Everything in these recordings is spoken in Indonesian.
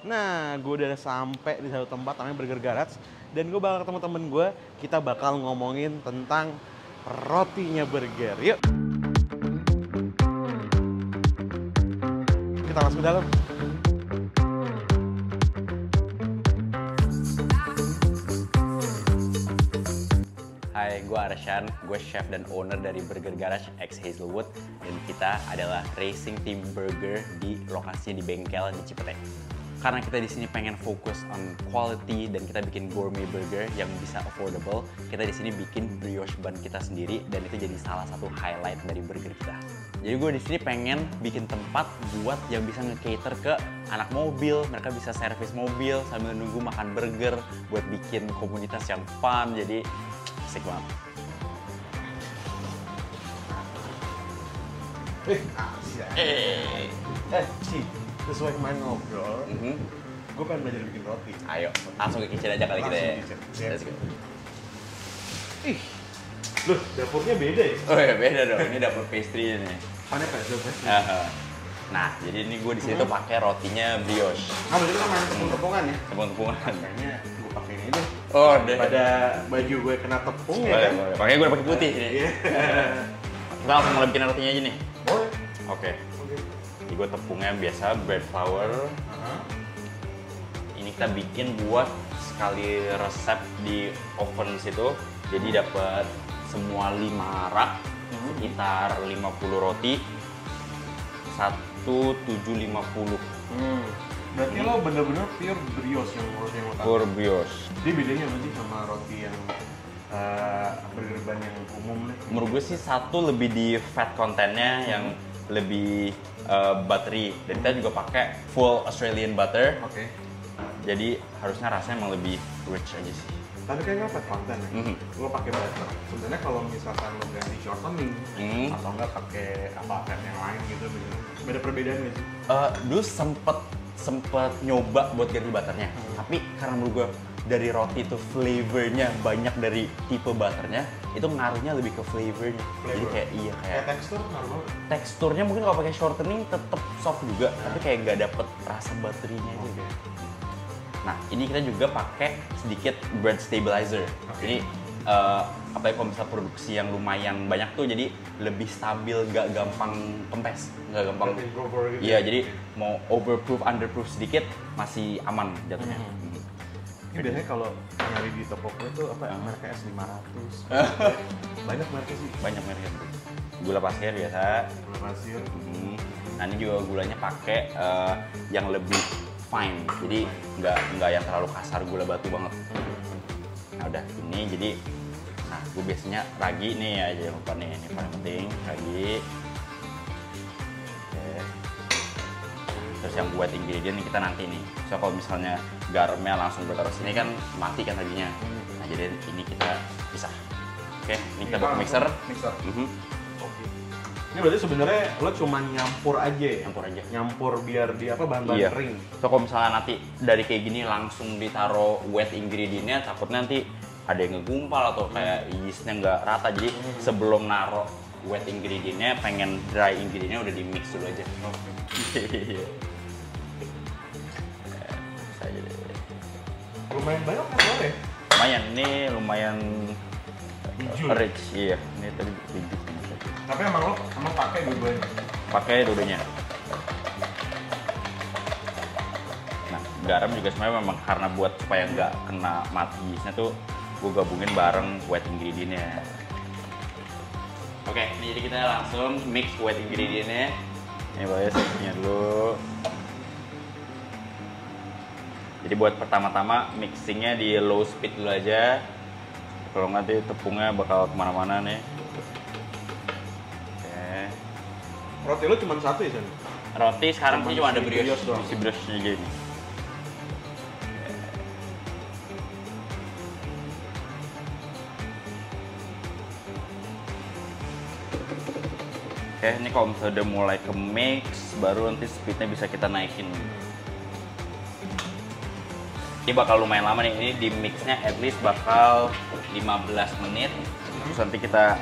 Nah, gue udah sampai di satu tempat namanya Burger Garage dan gue bakal ketemu temen gue. Kita bakal ngomongin tentang rotinya burger. Yuk, kita masuk ke dalam. Hai, gue Arshan, gue chef dan owner dari Burger Garage X Hazelwood, dan kita adalah racing team burger di lokasinya di bengkel di Cipete. Karena kita di sini pengen fokus on quality dan kita bikin gourmet burger yang bisa affordable, kita di sini bikin brioche bun kita sendiri dan itu jadi salah satu highlight dari burger kita. Jadi gue di sini pengen bikin tempat buat yang bisa nge-cater ke anak mobil, mereka bisa servis mobil sambil nunggu makan burger, buat bikin komunitas yang fun, jadi asik banget. Ci, sesuai kemarin ngobrol, gue pengen belajar bikin roti. Ayo, langsung ke kitchen aja kali kita ya. Langsung ke kitchen. Let's go. Ih, loh dapurnya beda ya? Oh ya beda dong, ini dapur pastry nih. Mana pastry? Nah, jadi ini gue di sini tuh pakai rotinya brioche, Nah, berarti kan main tepung-tepungan ya? tepung-tepungan. Kayaknya gue pakai ini deh. Oh, deh. Pada baju gue kena tepung ya Boleh, kan? boleh. Makanya gue udah pakai putih ini. Iya. Kita langsung mulai bikin rotinya aja nih. Boleh. Oke. Jadi gue tepungnya biasa bread flour. Ini kita bikin buat sekali resep di oven situ. Jadi dapat semua 5 rak, sekitar 50 roti. 1750. Berarti lo bener-bener pure brioche yang roti yang utama. Pure brioche. Dia bedanya apa sih sama roti yang burger bun yang umum nih? Menurut gue sih satu lebih di fat kontennya yang lebih buttery. Dan kita juga pakai full Australian butter. Oke. Jadi harusnya rasanya emang lebih rich aja sih. Tapi kayaknya fat content ya. Lo pakai butter. Sebenarnya kalau misalkan lo ganti shortening atau enggak pakai apa fat yang lain gitu, beda perbedaan nggak sih? Dulu sempet nyoba buat ganti butternya, tapi karena menurut gue dari roti itu flavornya banyak dari tipe butternya, itu ngaruhnya lebih ke flavornya. Jadi kayak Kayak tekstur ngaruh banget. teksturnya mungkin kalau pakai shortening tetap soft juga, tapi kayak nggak dapet rasa buttery-nya aja. Nah, ini kita juga pakai sedikit bread stabilizer. Jadi apalagi kalau misalnya produksi yang lumayan banyak tuh, jadi lebih stabil, gak gampang kempes, gak gampang. Gitu. Iya, jadi mau overproof, underproof sedikit masih aman jatuhnya. Ini biasanya kalau nyari di toko kue tuh apa merek S500. Banyak merek sih. Banyak mereknya. Gula pasir biasa. Gula pasir. Nah, ini juga gulanya pakai yang lebih fine, jadi nggak yang terlalu kasar, gula batu banget. Nah udah ini jadi, nah gue biasanya ragi nih ya, jangan lupa nih, ini paling penting ragi. Oke. Terus yang buat ingredient kita nanti nih, so kalau misalnya garamnya langsung gue taruh sini kan mati kan raginya. Nah jadi ini kita pisah. Oke, ini kita bawa ke mixer. Oke. Ini berarti sebenarnya lo cuma nyampur aja ya? Nyampur aja. Nyampur biar di apa bahan-bahan kering. So kalau misalnya nanti dari kayak gini langsung ditaruh wet ingredientnya, takutnya nanti ada yang ngegumpal atau kayak yeastnya nggak rata. Jadi sebelum naruh wet ingredientnya, pengen dry ingredientnya udah di mix dulu aja. Iya. Aja deh. Lumayan banyak kan lo ya? Lumayan, ini lumayan rich. Iya, ini tadi biji. Tapi emang lo pakai dua-duanya? Pakai dua-duanya. Nah, garam juga sebenarnya memang karena buat supaya nggak kena mati yeastnya tuh, gue gabungin bareng wet ingredientnya. Oke, ini jadi kita langsung mix wet ingredientnya. Ini boleh setnya dulu. Jadi buat pertama-tama mixingnya di low speed dulu aja. Kalau nanti tepungnya bakal kemana-mana nih. Roti lo cuma satu ya, San? Roti sekarang sih cuma ada brioche doang. si brioche gini. Oke, ini kalau misalnya udah mulai ke mix, baru nanti speednya bisa kita naikin. Ini bakal lumayan lama nih, ini di mixnya at least bakal 15 menit. Terus nanti kita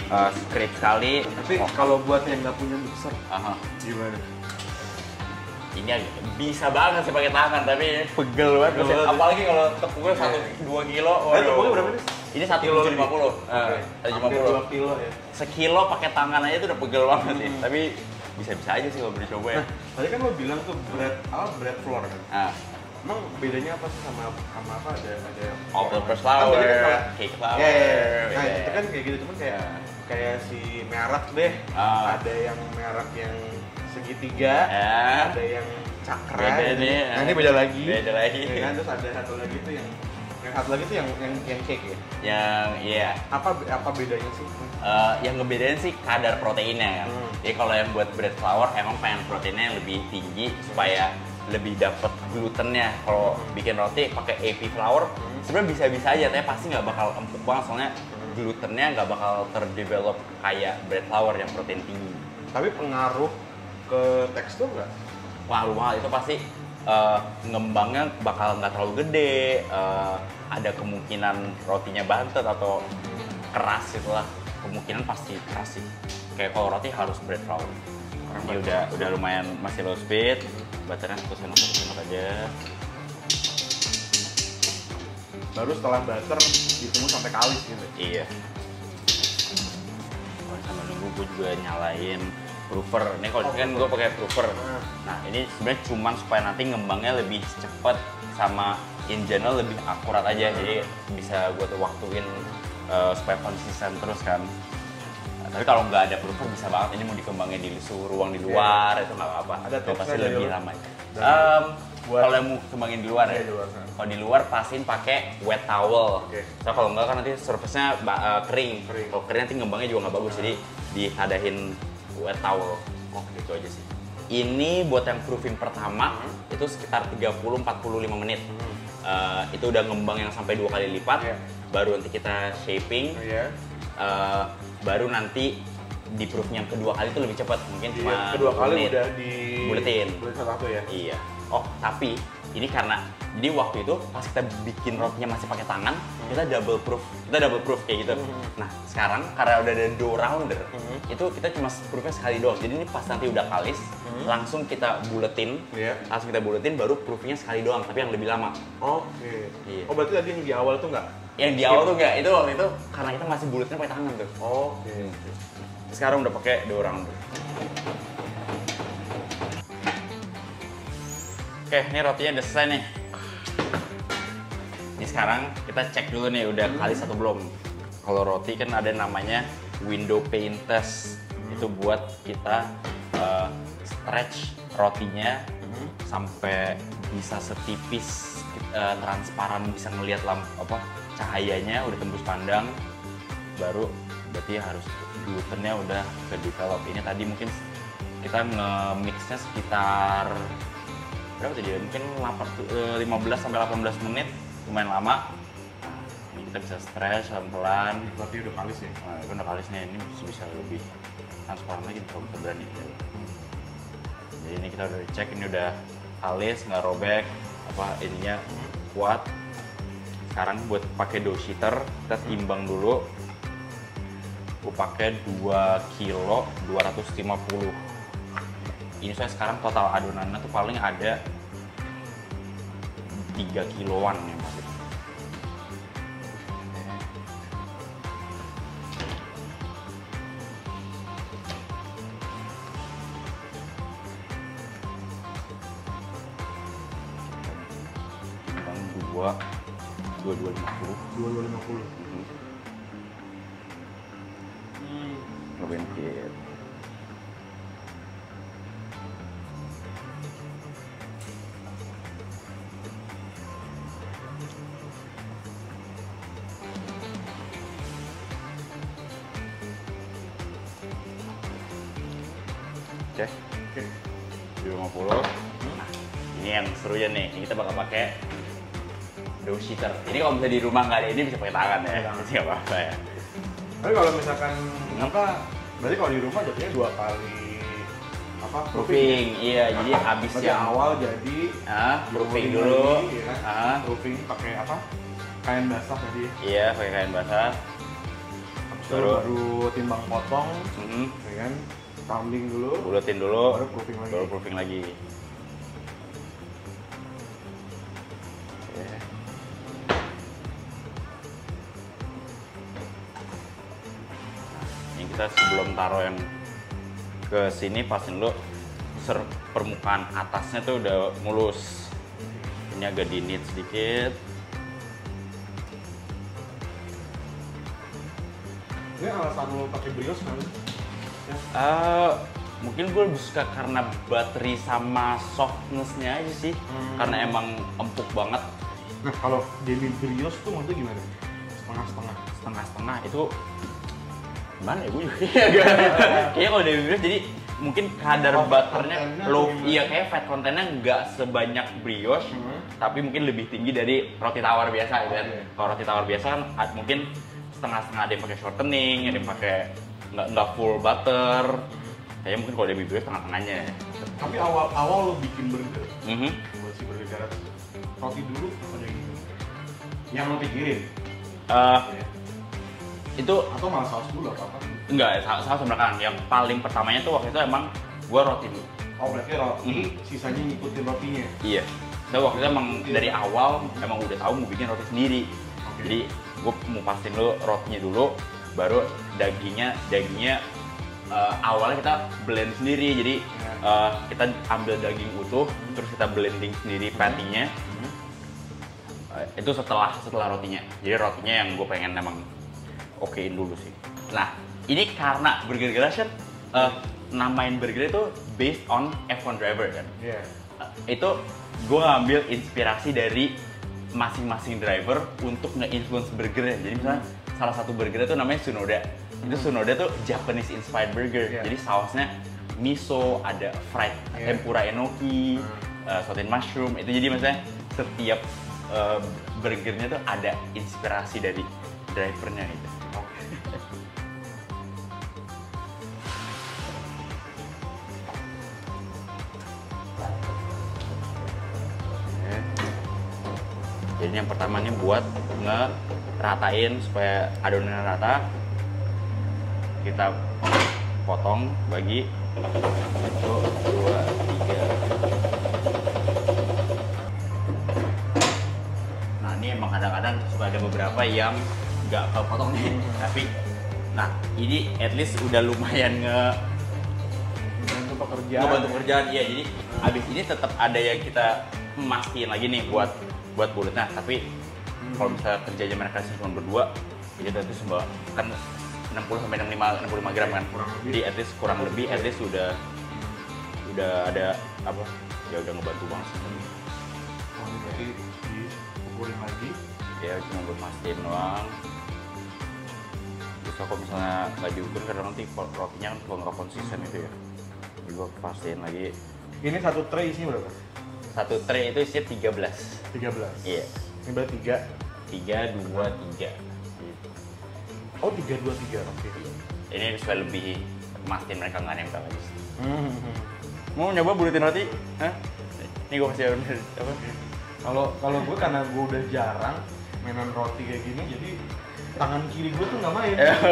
scrape sekali. Tapi kalau buat yang nggak punya mixer, gimana? ini bisa banget sih pakai tangan, tapi pegel banget. Apalagi kalau tepungnya 1-2 kilo. Tepungnya berapa nih? Ini 1,50. 1,50 kilo ya. Sekilo pakai tangan aja tuh udah pegel banget sih. Tapi bisa-bisa aja sih kalau dicoba ya. Tadi kan lo bilang tuh bread flour kan? Emang bedanya apa sih sama apa? Ada all-purpose flour, cake flour. Nah itu kan kayak gitu, cuman kayak si merek deh. Ada yang merek yang segitiga, ada yang cakra. Nah ini beda lagi. Ya kan? Terus ada satu lagi tuh yang satu lagi tuh yang cake ya. Iya. Apa bedanya sih? Yang ngebedain sih kadar proteinnya kan. Jadi kalau yang buat bread flour emang pengen proteinnya yang lebih tinggi supaya lebih dapet glutennya. Kalau bikin roti pakai AP flour sebenarnya bisa-bisa aja, tapi pasti nggak bakal empuk banget soalnya glutennya nggak bakal terdevelop kayak bread flour yang protein tinggi. Tapi pengaruh ke tekstur nggak? Wah, lumayan itu pasti ngembangnya bakal nggak terlalu gede, ada kemungkinan rotinya bantet atau keras itulah, kemungkinan pasti keras sih. Kayak kalau roti harus bread flour. Ini udah lumayan masih low speed, butternya 1 sendok aja. Baru setelah butter ditumis sampai kalis gitu. Iya. Sambil nunggu gue juga nyalain proofer. Ini kalau kan gue pakai proofer. Nah ini sebenarnya cuman supaya nanti ngembangnya lebih cepet sama in general lebih akurat aja. Jadi bisa gue tuh waktuin supaya konsisten terus kan. Tapi kalau nggak ada proofer bisa banget ini mau dikembangin di suhu ruang di luar itu nggak apa-apa. Ada pasti lebih lama. Kalau yang mau kembangin di luar ya. Kalau di luar pastiin pakai wet towel. So kalau nggak kan nanti surface-nya kering. Kalau kering nanti ngembangnya juga nggak bagus. Jadi dihadahin wet towel. Gitu aja sih. Ini buat yang proofing pertama itu sekitar 30-45 menit. Itu udah ngembang yang sampai 2 kali lipat. Baru nanti kita shaping. Baru nanti di proof yang kedua kali itu lebih cepat, mungkin cuma kedua kali udah di buletin satu ya. Iya. Oh tapi ini karena jadi waktu itu pas kita bikin rotinya masih pakai tangan, kita double proof kayak gitu. Nah sekarang karena udah ada dough rounder, itu kita cuma proofnya sekali doang. Jadi ini pas nanti udah kalis, langsung kita buletin, baru proofnya sekali doang, tapi yang lebih lama. Oke. Iya. Oh berarti tadi yang di awal tuh nggak? Yang di awal tuh enggak, itu waktu itu karena kita masih buletnya pakai tangan tuh. Oke. Sekarang udah pakai dough rounder. Oke, ini rotinya udah selesai nih. Ini sekarang kita cek dulu nih udah kalis atau belum. Kalau roti kan ada namanya window pane test. Itu buat kita stretch rotinya sampai bisa setipis transparan, bisa ngelihat cahayanya udah tembus pandang, baru berarti harus glutennya udah ke develop. Ini tadi mungkin kita nge-mixnya sekitar berapa tadi ya? Mungkin 15-18 menit, lumayan lama. Ini kita bisa stretch pelan-pelan. Berarti udah kalis ya? Nah, itu udah kalisnya, ini bisa lebih transparan lagi kalau kita berani. Jadi ini kita udah cek, ini udah kalis, nggak robek, ininya kuat. Sekarang buat pakai dough sheeter, kita timbang dulu. Gue pakai 2 kilo 250. Ini saya sekarang total adonannya tuh paling ada 3 kiloan ya masih. Timbang 250. Lebih dikit. Oke. 250. Nah, ini yang serunya nih. Ini kita bakal pakai dough sheeter. Ini kalau misalnya di rumah nggak ada ini bisa pakai tangan ya. Jadi nggak apa-apa ya. Tapi kalau misalkan berarti kalau di rumah jadinya 2 kali proofing. Iya, jadi habis berarti yang awal jadi proofing dulu. Proofing pakai kain basah tadi. Iya, pakai kain basah. Baru timbang potong, ya kan? Pounding dulu. Buletin dulu. Baru proofing lagi. Oke, kita sebelum taruh yang ke sini pastiin dulu permukaan atasnya tuh udah mulus. Ini agak di knit sedikit. Ini alasan lo pakai brioche kan? Mungkin gue lebih suka karena bateri sama softness-nya aja sih. Karena emang empuk banget. Nah, kalau demi brioche tuh maksudnya gimana? Setengah-setengah? Setengah-setengah itu gimana ya gue juga? Kayaknya kalau demi brioche jadi mungkin kadar butternya low, iya kayak fat kontennya nggak sebanyak brioche, tapi mungkin lebih tinggi dari roti tawar biasa gitu kan. Kalau roti tawar biasa kan mungkin setengah-setengah, ada yang pakai shortening, ada yang pakai nggak full butter. Kayaknya mungkin kalau demi brioche tengah-tengahnya. Tapi awal lo bikin burger, buat si burger garat, roti dulu ada gitu. Yang lo pikirin? Itu atau malah saus dulu apa? Enggak, saus belakangan. Yang paling pertamanya tuh waktu itu emang gua roti dulu. Oh, berarti roti, sisanya ngikutin rotinya? Iya. Saya waktu itu emang dari awal emang udah tahu mau bikin roti sendiri. Jadi gua mau pastiin dulu rotinya dulu, baru dagingnya awalnya kita blend sendiri. Jadi kita ambil daging utuh, terus kita blending sendiri patty-nya. Itu setelah rotinya. Jadi rotinya yang gue pengen emang okein dulu sih. Nah, ini karena Burger Garage kan namain burger itu based on F1 driver kan. Itu gue ngambil inspirasi dari masing-masing driver untuk nge-influence burgernya. Jadi misalnya salah satu burger itu namanya Tsunoda. Itu Tsunoda tuh Japanese inspired burger. Jadi sausnya miso, ada fried tempura enoki, sauteed mushroom. Itu jadi misalnya setiap burgernya tuh ada inspirasi dari drivernya gitu. Jadi yang pertama nih buat ngeratain supaya adonannya rata, kita potong bagi 1, 2, 3. Nah ini emang kadang-kadang suka ada beberapa yang nggak kepotong nih, tapi nah ini at least udah lumayan ngebantu pekerjaan. Iya, jadi abis ini tetap ada yang kita mastiin lagi nih buat bulutnya, tapi kalau misalnya kerjanya mereka cuma berdua, jadi itu semua kan 60-65 gram kan, jadi at least kurang lebih at least udah ada apa ya, udah ngebantu banget sih. Berarti dipukulin lagi ya, cuma buat mastiin doang. Terus kalau misalnya nggak diukur kadang nanti rotinya kan nggak konsisten itu ya, jadi gue pastiin lagi. Ini satu tray isinya berapa? Satu tray itu isinya 13. Iya. Ini berarti 3, 2, 3. Oh, 3, 2, 3. Oke. Ini supaya lebih mastiin mereka nggak nempel lagi. Mau nyoba bulutin roti? Hah? Ini gue kasih apa? Kalau gue karena gue udah jarang mainan roti kayak gini, jadi tangan kiri gue tuh nggak main.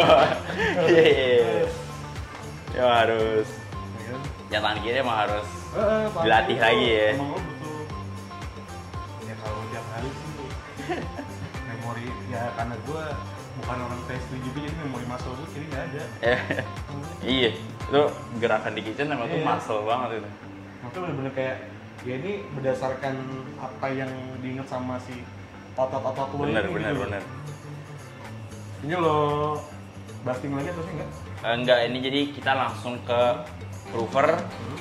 Iya. Ya harus. Yang tangan kiri emang harus dilatih lagi ya. Emang lo butuh. Ya kalau tiap hari sih memori ya, karena gue bukan orang pastry juga, jadi memori muscle gue kiri nggak ada. Iya, itu gerakan di kitchen emang tuh muscle banget itu. Makanya bener-bener kayak ya ini berdasarkan apa yang diinget sama si otot-otot lo ini. Bener. Ini lo basting lagi atau sih enggak? Enggak, ini jadi kita langsung ke prover.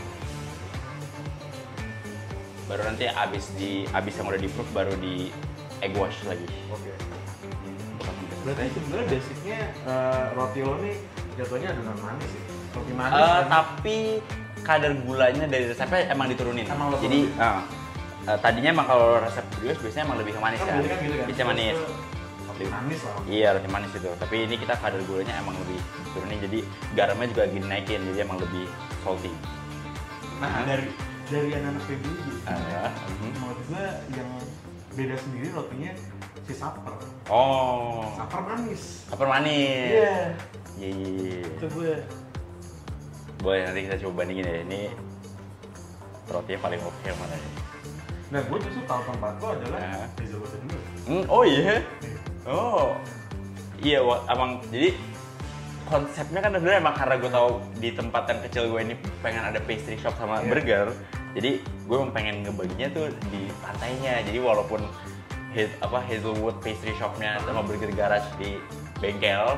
Baru nanti abis yang udah di proof baru di egg wash lagi. Oke. Berarti sebenarnya basicnya roti lo nih jatuhnya adonan manis sih. Roti manis. Tapi kadar gulanya dari resepnya emang diturunin. Jadi tadinya emang kalau resep brioche biasanya emang lebih ke manis kan. Biasanya manis. Roti manis lah. Iya, roti manis itu. Tapi ini kita kadar gulanya emang lebih diturunin, jadi garamnya juga lagi dinaikin, jadi emang lebih salty. Nah, dari anak-anak PBG, menurut gue yang beda sendiri rotinya si saper. Oh. Saper manis. Saper manis. Iya. Iya. Itu gue. Boleh, nanti kita coba bandingin ya. Ini rotinya paling oke yang mana ya? Nah, gue justru tahu tempat lo adalah Hazelwood dulu. Oh iya. Oh. Iya, abang. Jadi konsepnya kan sebenarnya emang karena gue tahu di tempat yang kecil gue ini pengen ada pastry shop sama burger, jadi gue emang pengen ngebaginya tuh di pantainya. Jadi walaupun Hazelwood pastry shopnya sama Burger Garage di bengkel,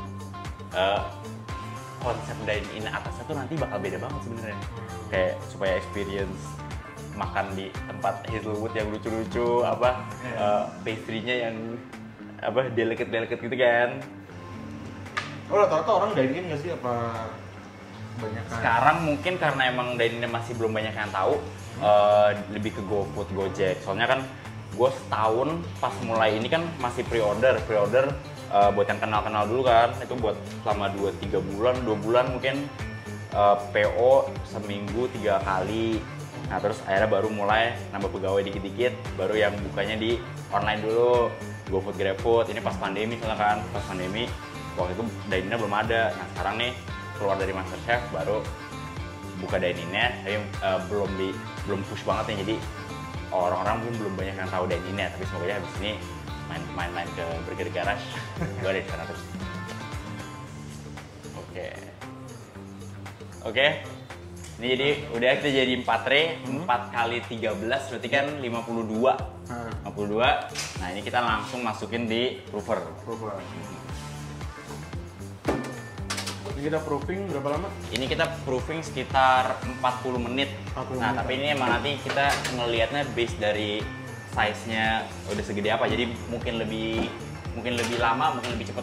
konsep dine-in atasnya tuh nanti bakal beda banget sebenarnya. Kayak supaya experience makan di tempat Hazelwood yang lucu-lucu, pastry-nya yang delicate gitu kan. Oh, rata-rata orang dine-in nggak sih apa banyak? Sekarang mungkin karena emang dine-in masih belum banyak yang tahu, lebih ke GoFood, Gojek. Soalnya kan gue setahun pas mulai ini kan masih pre-order buat yang kenal dulu kan, itu buat selama 2-3 bulan, 2 bulan mungkin, PO seminggu 3 kali. Nah terus akhirnya baru mulai nambah pegawai dikit-dikit, baru yang bukanya di online dulu, GoFood, GrabFood. Ini pas pandemi soalnya kan, pas pandemi waktu itu dine-in-nya belum ada. Nah sekarang nih keluar dari MasterChef baru buka dine-in-nya, tapi belum push banget nih, jadi orang-orang mungkin belum banyak yang tahu dine-in-nya. Tapi semoga ya habis ini main-main ke Burger Garage, gue ada di sana terus. Oke. Ini jadi udah kita jadi 4 tray, 4 kali 13 berarti kan 52. 52. Nah, ini kita langsung masukin di proofer. Ini kita proofing berapa lama? Ini kita proofing sekitar 40 menit. Nah, tapi ini emang nanti kita ngelihatnya based dari size-nya udah segede apa. Jadi mungkin lebih lama, mungkin lebih cepet.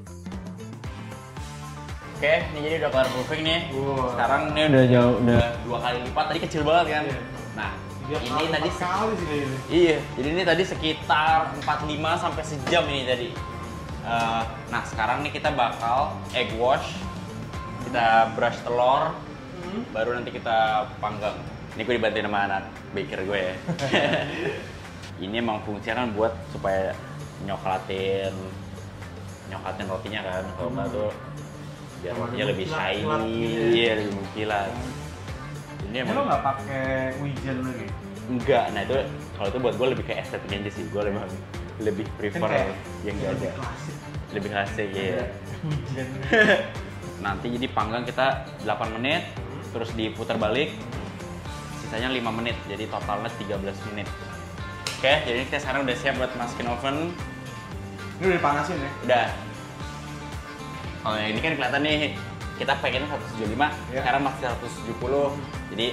Oke, ini jadi udah kelar proofing nih. Sekarang ini udah 2 kali lipat. Tadi kecil banget kan. Nah, ini tadi sekali sih ini. Iya, jadi ini tadi sekitar 45 sampai sejam ini tadi. Nah, sekarang nih kita bakal egg wash. Kita brush telur, baru nanti kita panggang. Ini gue dibantuin sama anak baker gue ya. Ini emang fungsinya kan buat supaya nyoklatin rotinya kan. Kalau nggak tuh biar rotinya lebih shiny, iya lebih mengkilat. Ini lo nggak pakai wijen lagi? Enggak, nah itu kalau itu buat gue lebih ke estetik aja sih. Gue lebih prefer yang nggak ada. Lebih klasik ya. Wijen. Nanti jadi panggang kita 8 menit, terus diputar balik, sisanya 5 menit, jadi totalnya 13 menit. Oke, jadi kita sekarang udah siap buat masukin oven. Ini udah dipanasin ya? Udah. Kalau yang ini kan kelihatan nih, kita pengennya 175, sekarang masih 170, jadi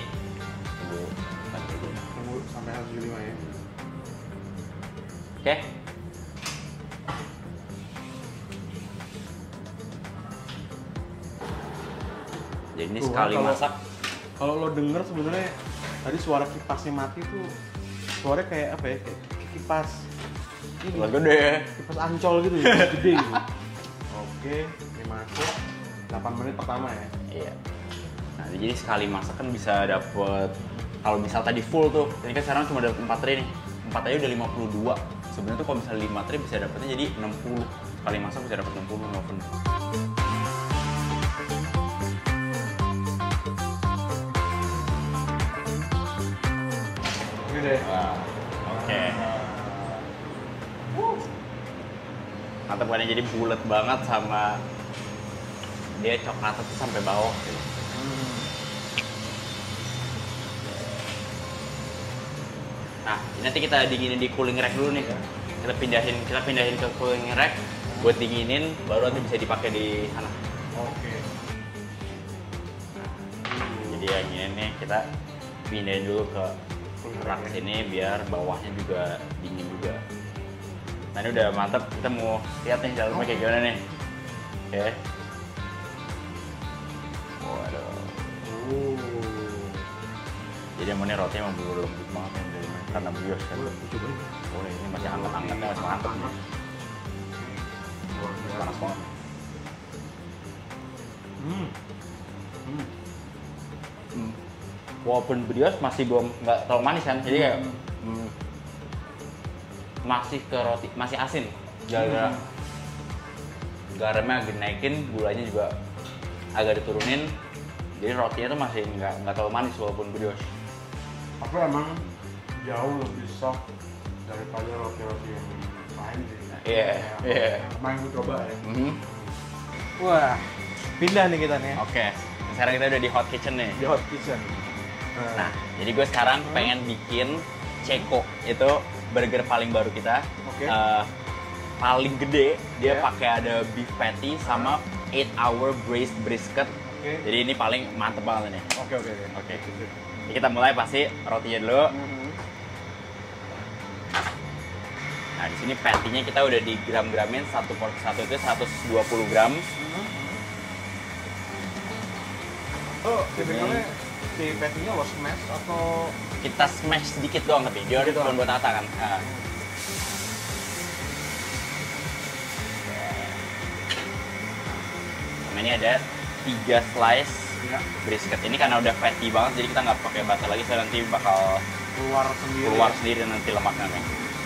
tunggu sampai 175 ya. Oke. Jadi ini sekali masak. Kalau lo denger sebenarnya tadi suara kipasnya mati tuh suaranya kayak apa ya? Kayak kipas ini. Gede. Kipas Ancol gitu ya, gede gitu. Oke, ini masuk 8 menit pertama ya. Iya. Nah, jadi sekali masak kan bisa dapet, kalau misal tadi full tuh, ini kan sekarang cuma ada 4 tray nih. 4 aja udah 52. Sebenarnya tuh kalau misalnya 5 tray bisa dapetnya jadi 60. Sekali masak bisa dapet 60 di oven. Oke. Mantap kan, jadi bulat banget sama dia coklatnya tuh sampai bawah gitu. Nah, ini nanti kita dinginin di cooling rack dulu nih. Kita pindahin ke cooling rack buat dinginin, baru nanti bisa dipakai di sana. Oke. Jadi yang ini nih kita pindahin dulu ke rak sini biar bawahnya juga dingin juga. Nah ini udah mantap, kita mau lihat nih dalamnya kayak gimana nih. Oke. Waduh. Jadi emangnya rotinya emang belum lembut banget ya, karena brioche kan. Oh ini masih hangat-hangatnya, masih mantap nih. Panas banget. Walaupun brioche masih nggak terlalu manis kan, jadi kayak masih ke roti, masih asin. Gara-gara garamnya agak naikin, gulanya juga agak diturunin, jadi rotinya tuh masih nggak terlalu manis walaupun brioche. Tapi emang jauh lebih soft daripada roti-roti yang lain sih. Iya. Main gue coba ya. Wah. pindah nih kita nih. Oke. Sekarang kita udah di hot kitchen nih. Di hot kitchen. Nah, jadi gue sekarang pengen bikin Ceko. Itu burger paling baru kita. Oke. Paling gede, dia pakai ada beef patty sama 8-hour braised brisket. Jadi ini paling mantep banget nih. Oke. Jadi kita mulai pasti rotinya dulu. Nah, di sini patty-nya kita udah di gram-gramin, satu itu 120 gram. Oh, tipikalnya si patty-nya lo smash atau kita smash sedikit doang tapi dia udah cuma buat rata kan. Nah. Nah, ini ada 3 slice brisket. Ini karena udah fatty banget, jadi kita nggak pakai butter lagi. So nanti bakal keluar sendiri nanti lemaknya nih.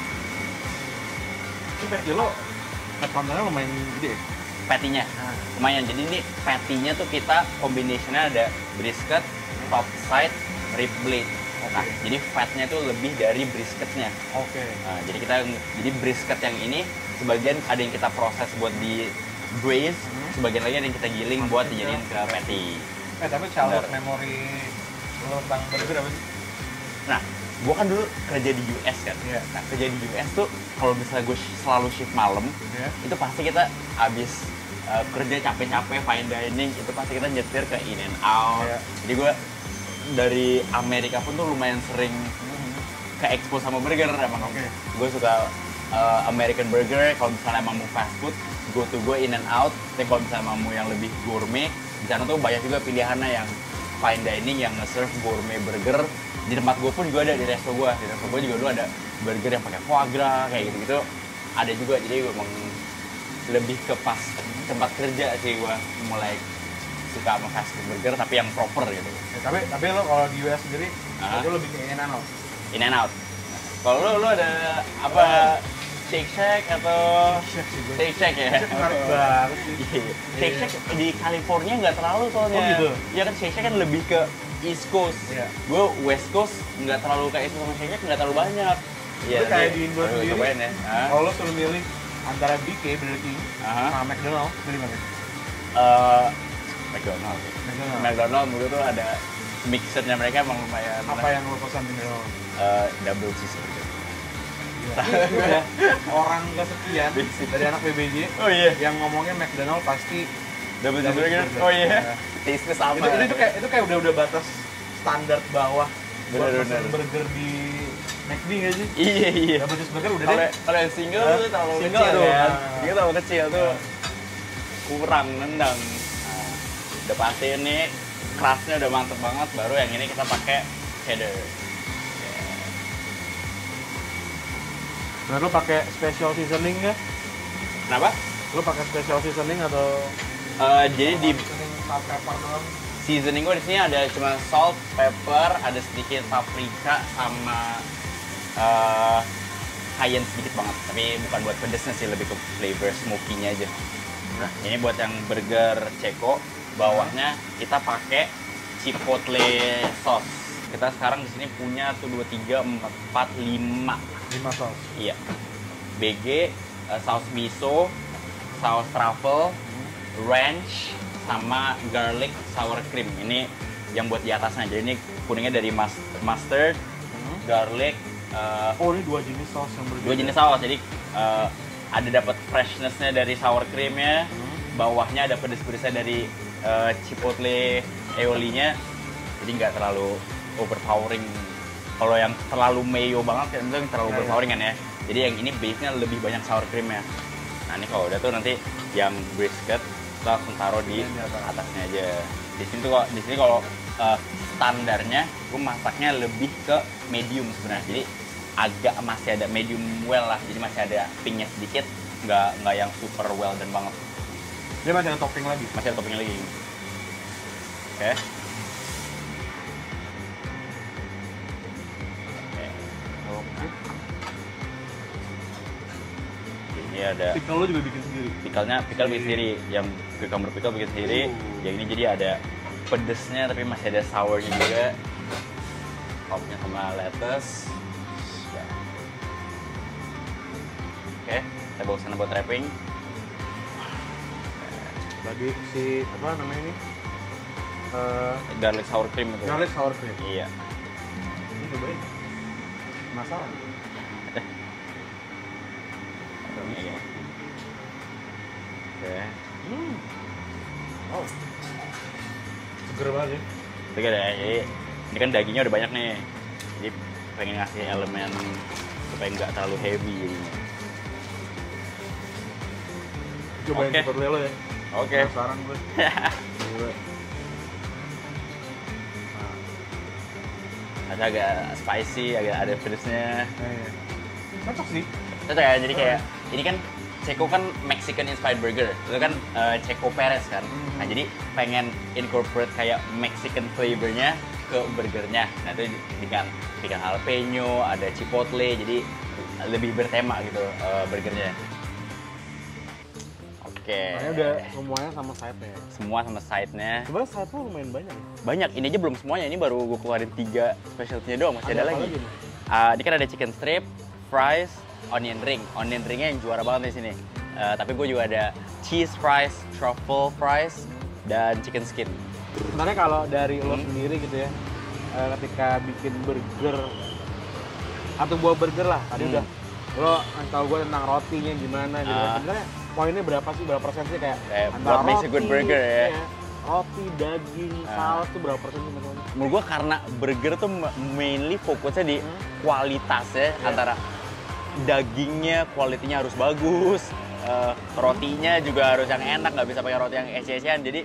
Ini patty lo kontennya lumayan gede. Patty-nya lumayan. Jadi ini patty-nya tuh kita combination-nya ada brisket, top side, rib blade. Nah, jadi fatnya tuh lebih dari brisketnya. Nah, jadi brisket yang ini sebagian ada yang kita proses buat di braise, sebagian lagi ada yang kita giling buat dijadiin ke patty. Tapi childhood memory lo tentang burger apa sih? Nah, gue kan dulu kerja di US kan. Nah, kerja di US tuh kalau misalnya gue selalu shift malam, itu pasti kita abis kerja capek-capek fine dining, itu pasti kita nyetir ke In-N-Out. Jadi gue dari Amerika pun tuh lumayan sering ke expose sama burger emang. Gue suka American burger. Kalau misalnya emang mau fast food, gue In-N-Out. Tapi kalau misalnya mau yang lebih gourmet, di sana tuh banyak juga pilihannya yang fine dining yang nge-serve gourmet burger. Di tempat gue pun juga ada, di resto gue juga dulu ada burger yang pakai foie gras kayak gitu-gitu ada juga. Jadi gue emang lebih ke pas tempat kerja sih gue mulai suka sama fast food burger tapi yang proper gitu. Tapi lo kalau di US sendiri itu lebih ke In-N-Out. In-N-Out. Kalau lo ada apa? Shake Shack atau Shake Shack ya? Menarik banget sih. Shake Shack di California nggak terlalu soalnya. Oh gitu? Iya kan Shake Shack kan lebih ke East Coast. Gue West Coast nggak terlalu kayak itu sama Shake Shack nggak terlalu banyak. Iya. Itu kayak di Indo sendiri. Ya. Kalau lo suruh milih antara BK Burger King sama McDonald, pilih mana? McDonald menurut tuh ada mixernya mereka emang lumayan. Apa yang lo pesan di McDonald? Double cheeseburger. Orang kesekian dari anak PBJ yang ngomongnya McDonald pasti double cheeseburger. Oh iya. Taste-nya sama. Itu kayak udah batas standar bawah. Bener. Burger di McD nggak sih? Iya. Double cheeseburger udah deh. Kalau yang single tuh terlalu kecil kan. Dia terlalu kecil tuh. Kurang nendang. Nah, udah pasti ini crust-nya udah mantep banget. Baru yang ini kita pakai cheddar. Nah, lo pakai special seasoning nggak? Kenapa? Lo pakai special seasoning atau? Jadi di salt, pepper doang. Seasoning gue di sini ada cuma salt, pepper, ada sedikit paprika sama cayenne sedikit banget. Tapi bukan buat pedesnya sih, lebih ke flavor smoky-nya aja. Nah, ini buat yang burger Ceko, bawahnya kita pakai chipotle sauce. Kita sekarang di sini punya tuh 2, 3, 4, 5 saus. Iya. BG, saus miso, saus truffle, ranch, sama garlic sour cream. Ini yang buat di atasnya. Jadi ini kuningnya dari mustard, garlic. Ini 2 jenis saus yang berbeda. 2 jenis saus. Jadi ada dapat freshness-nya dari sour cream-nya, bawahnya ada pedes-pedesnya dari chipotle aioli-nya. Jadi nggak terlalu overpowering. Kalau yang terlalu mayo banget kan itu terlalu overpowering kan ya. Jadi yang ini base-nya lebih banyak sour cream-nya. Nah, ini kalau udah tuh nanti yang brisket kita langsung taruh di atasnya aja. Di sini kalau standarnya gue masaknya lebih ke medium sebenarnya. Jadi agak masih ada medium well lah. Jadi masih ada pinknya sedikit, nggak yang super well dan banget. Dia masih ada topping lagi. Masih ada topping lagi. Oke. Ini ada pickle lo juga bikin sendiri. Pickle bikin sendiri, yang cucumber pickle bikin sendiri. Yang ini jadi ada pedesnya tapi masih ada sournya juga. Topnya sama lettuce. Oke, kita bawa sana buat wrapping. Lagi si apa namanya ini? Garlic sour cream itu. Garlic sour cream. Iya. Ini cobain. Penasaran. Iya. Oke. Oh. Seger banget ya. Seger ya. Jadi ini kan dagingnya udah banyak nih. Jadi pengen ngasih elemen supaya nggak terlalu heavy jadinya. Cobain Oke. Chipotle lo ya. Oke. Penasaran gue. Gila. Ada agak spicy, agak ada pedesnya. Iya. Cocok sih. Cocok ya, jadi kayak ini kan Checo kan Mexican inspired burger, itu kan Checo Perez kan. Nah jadi pengen incorporate kayak Mexican flavornya ke burgernya. Nah itu dengan jalapeno, ada chipotle, jadi lebih bertema gitu burgernya. Oke. Kayaknya udah semuanya sama side-nya ya. Semua sama side-nya. Sebenarnya side-nya lumayan banyak ya. Banyak, ini aja belum semuanya, ini baru gue keluarin 3 specialty-nya doang, masih ada apa lagi. nih? Ini kan ada chicken strip, fries, onion ring. Onion ringnya yang juara banget di sini. Tapi gue juga ada cheese fries, truffle fries, dan chicken skin. Sebenarnya kalau dari lo sendiri gitu ya, ketika bikin burger atau buah burger lah, tadi udah lo tahu gue tentang rotinya gimana gitu. Sebenarnya poinnya berapa sih, berapa persen sih kayak what makes a good burger ya? Roti, daging, saus tuh berapa persen sih menurut? Menurut gue karena burger tuh mainly fokusnya di kualitasnya, antara dagingnya, kualitinya harus bagus, rotinya juga harus yang enak, nggak bisa pakai roti yang ece-ecean. Jadi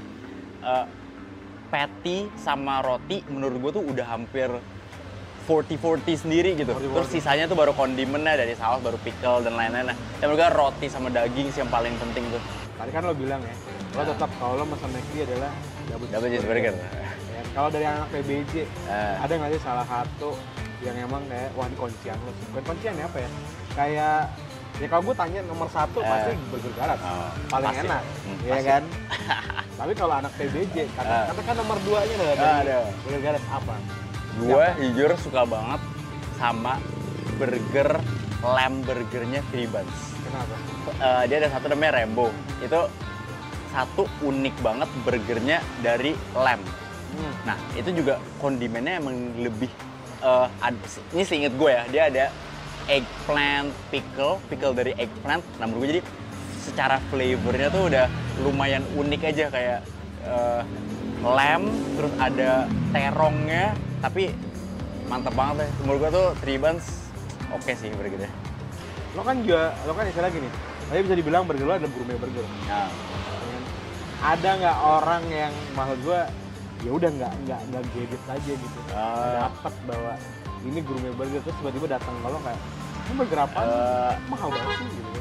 patty sama roti menurut gue tuh udah hampir 40-40 sendiri gitu. 40-40. Terus sisanya tuh baru kondimennya dari saus, baru pickle dan lain-lain. Dan menurut gue roti sama daging sih yang paling penting tuh. Tadi kan lo bilang ya, lo tetap kalau lo pesan McD adalah Double cheeseburger. Ya, kalau dari anak PBJ, ada nggak sih salah satu yang emang kayak, wah ini kuncian lo sih. Bukan kuncian ya, apa ya? Kayak, ya kalau gue tanya nomor 1 pasti burger garat. Paling pasti. enak, ya Pasti. kan? Tapi kalau anak PBJ, katakan nomor 2-nya adalah burger garat apa? Gue jujur suka banget sama burger lamb burgernya Tribans. Kenapa? Dia ada satu namanya Rainbow. Itu satu unik banget burgernya dari lamb. Nah itu juga kondimennya emang lebih ini seinget gue ya, dia ada eggplant pickle dari eggplant. Nah menurut gue jadi secara flavornya tuh udah lumayan unik aja, kayak lamb terus ada terongnya, tapi mantep banget ya. Menurut gue tuh Tribans oke sih burgernya. Lo kan istilah gini, tadi bisa dibilang burger lo adalah gourmet burger. Nah. Ada nggak orang yang maksud gue ya udah nggak gadget aja gitu, dapat bahwa ini gourmet burger, terus tiba-tiba datang kalau kayak ini burger apa? Mahal banget sih gitu.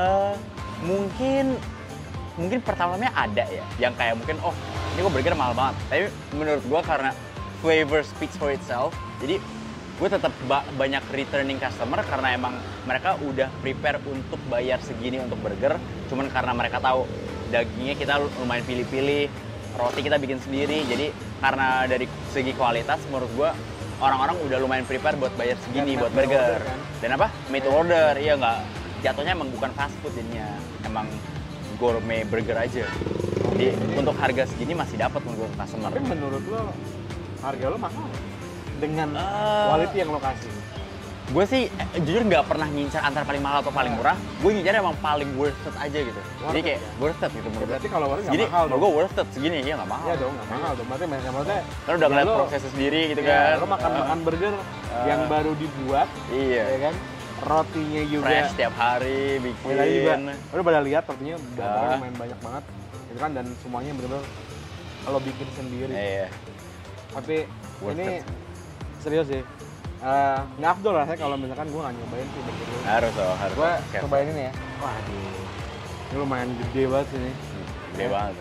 Mungkin pertamanya ada ya, yang kayak mungkin ini kok burger mahal banget. Tapi menurut gue karena flavor speaks for itself, jadi gue tetap banyak returning customer karena emang mereka udah prepare untuk bayar segini untuk burger. Cuman karena mereka tahu dagingnya kita lumayan pilih-pilih, roti kita bikin sendiri. Jadi karena dari segi kualitas menurut gue orang-orang udah lumayan prepare buat bayar segini buat burger. Kan? Dan apa? Made to order, iya nggak? Jatuhnya emang bukan fast food jadinya, emang gourmet burger aja. Jadi untuk harga segini masih dapat menurut customer. Tapi menurut lo harga lo mahal dengan quality yang lo kasih? Gue sih jujur nggak pernah ngincar antara paling mahal atau paling murah. Gue ngincar emang paling worth it aja gitu. Jadi kayak worth it gitu menurut gue. Berarti kalau worth it Jadi nggak mahal menurut gue worth it segini, ya nggak mahal. Iya dong, nggak mahal dong. Berarti maksudnya kan udah ngeliat prosesnya sendiri gitu kan. Lo makan burger yang baru dibuat, iya ya kan? Rotinya juga fresh tiap hari bikin. juga. Lo pada lihat rotinya lumayan banyak banget, gitu kan? Dan semuanya bener-bener kalau bikin sendiri. Iya. Tapi Worth ini it. serius sih. Nggak afdol lah saya kalau misalkan gue nggak nyobain sih burger lo. Harus harus. Gue cobain ini ya. Waduh, ini lumayan gede banget sih ini. Gede banget.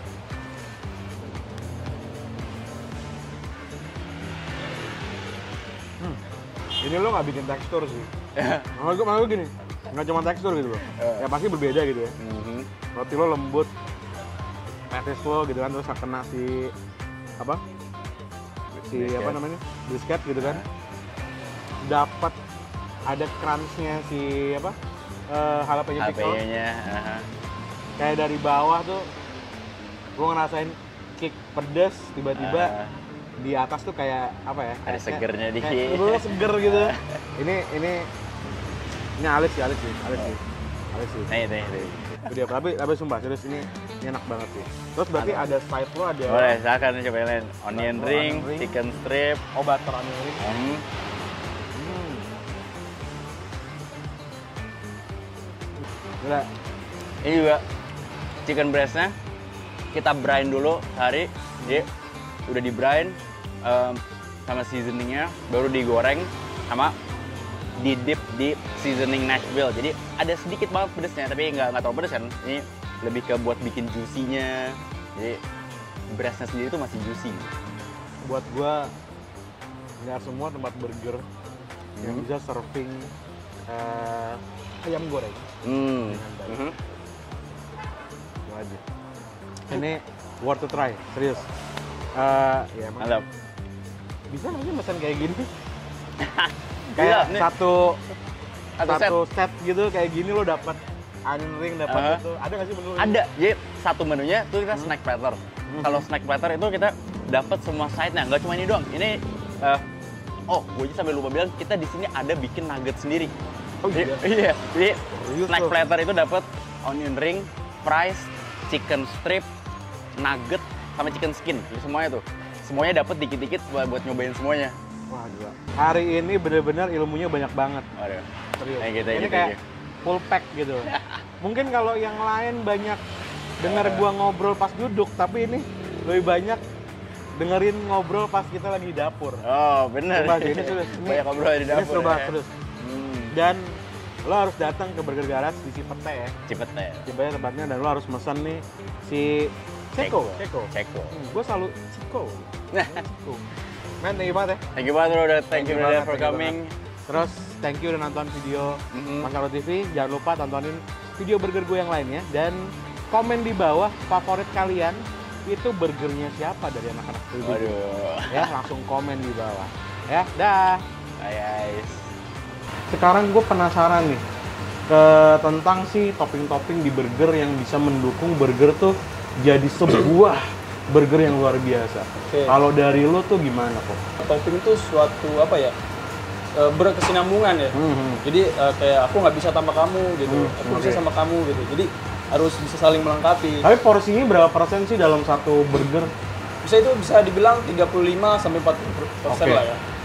Ini lo nggak bikin tekstur sih. Maksud gue gini, nggak cuma tekstur gitu loh. Ya pasti berbeda gitu ya. Roti lo lembut, petis lo gitu kan, terus kena si apa? Brisket. Apa namanya? Brisket gitu kan. Dapat ada crunch-nya si apa? Jalapeno pickle. HP-nya. Kayak dari bawah tuh gue ngerasain kick pedes tiba-tiba di atas tuh kayak apa ya? Ada segernya dikit. Kayak seger gitu. ini alis sih. Nih. Udah, tapi sumpah serius ini enak banget sih. Terus berarti ada side lo ada. Boleh, silakan cobain. Onion ring, chicken strip, butter onion ring. Gila. Ini juga chicken breastnya kita brine dulu sehari, jadi udah di brine sama seasoningnya, baru digoreng sama di dip di seasoning Nashville. Jadi ada sedikit banget pedesnya, tapi nggak terlalu pedes kan. Ini lebih ke buat bikin juicy-nya. Jadi breastnya sendiri tuh masih juicy. Buat gua nggak semua tempat burger yang bisa serving ayam goreng. Itu aja. Ini worth to try, serius. Ya emang. Mantap. Bisa nggak sih pesan kayak gini? Kayak satu set gitu kayak gini lo dapat onion ring, dapat itu. Ada nggak sih menu? Ada. Jadi satu menunya tuh kita snack platter. Kalau snack platter itu kita dapat semua side-nya, nggak cuma ini doang. Ini gue aja sampai lupa bilang kita di sini ada bikin nugget sendiri. Oh iya. Iya. Jadi snack platter itu dapat onion ring, fries, chicken strip, nugget sama chicken skin. Jadi semuanya dapat dikit-dikit buat nyobain semuanya. Wah gila. Hari ini bener-bener ilmunya banyak banget. Waduh. Serius. Ini kayak full pack gitu. Mungkin kalau yang lain banyak denger gua ngobrol pas duduk, tapi ini lebih banyak dengerin ngobrol pas kita lagi di dapur. Oh bener. Ini banyak ngobrol di dapur. Ini seru banget terus. Dan lo harus datang ke Burger Garage di Cipete ya. Cipete tempatnya, dan lo harus mesen nih si Ceko. Gue selalu Ceko. Man, thank you banget ya. Thank you banget bro, thank you for coming. Terus thank you udah nonton video Masalah TV. Jangan lupa tontonin video burger gue yang lainnya, dan komen di bawah favorit kalian itu burgernya siapa dari anak-anak TV. Waduh. Ya, langsung komen di bawah. Ya, dah. Bye guys. Sekarang gue penasaran nih tentang si topping-topping di burger yang bisa mendukung burger tuh jadi sebuah burger yang luar biasa. Kalau dari lo tuh gimana kok? Topping itu suatu berkesinambungan ya. Jadi kayak aku nggak bisa tambah kamu gitu, aku bisa sama kamu gitu. Jadi harus bisa saling melengkapi. Tapi porsinya berapa persen sih dalam satu burger? Bisa dibilang 35 sampai 40% lah ya.